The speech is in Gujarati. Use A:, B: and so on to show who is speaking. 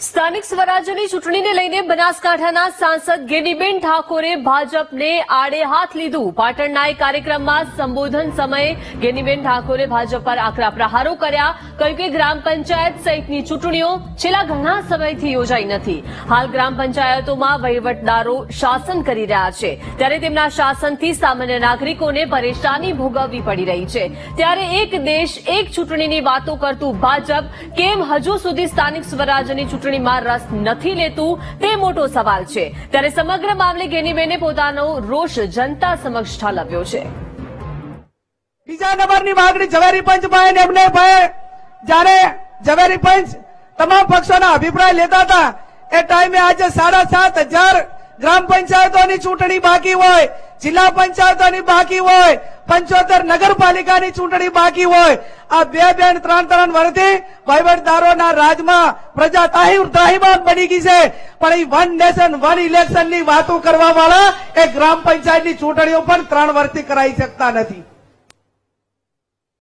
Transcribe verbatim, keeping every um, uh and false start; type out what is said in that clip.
A: સ્થાનિક સ્વરાજ્યની ચૂંટણીને લઈને બનાસકાંઠાના સાંસદ ગેનીબેન ઠાકોરે ભાજપને આડે હાથ લીધું। પાટણના એક કાર્યક્રમમાં સંબોધન સમયે ગેનીબેન ઠાકોરે ભાજપ પર આકરા પ્રહારો કર્યા। કહ્યું કે ગ્રામ પંચાયત સહિતની ચૂંટણીઓ છેલ્લા ઘણા સમયથી યોજાઈ નથી। હાલ ગ્રામ પંચાયતોમાં વહીવટદારો શાસન કરી રહ્યા છે, ત્યારે તેમના શાસનથી સામાન્ય નાગરિકોને પરેશાની ભોગવવી પડી રહી છે। ત્યારે એક દેશ એક ચૂંટણીની વાતો કરતું ભાજપ કેમ હજુ સુધી સ્થાનિક સ્વરાજ્યની ચૂંટણી માં રસ નથી લેતું તે મોટો સવાલ છે। ત્યારે સમગ્ર મામલે ગેનીબેને પોતાનો રોષ જનતા સમક્ષ ઠાલવ્યો છે।
B: બીજા નંબરની માંગણી ઝવેરી પંચ પાસે એમને જયારે ઝવેરી પંચ તમામ પક્ષોના અભિપ્રાય લેતા હતા એ ટાઈમે આજે સાડા સાત હજાર ગ્રામ પંચાયતોની ચૂંટણી બાકી હોય, જિલ્લા પંચાયતોની બાકી હોય, પંચોતેર નગરપાલિકાની ચૂંટણી બાકી હોય। આ બે બે ત્રણ ત્રણ વર્ષથી વહીવટદારોના રાજમાં પ્રજા ત્રાહિમામ બની ગઈ છે, પણ એ વન નેશન વન ઇલેક્શનની વાતો કરવા વાળા એ ગ્રામ પંચાયતની ચૂંટણીઓ પણ ત્રણ વર્ષથી કરાઈ શકતા નથી।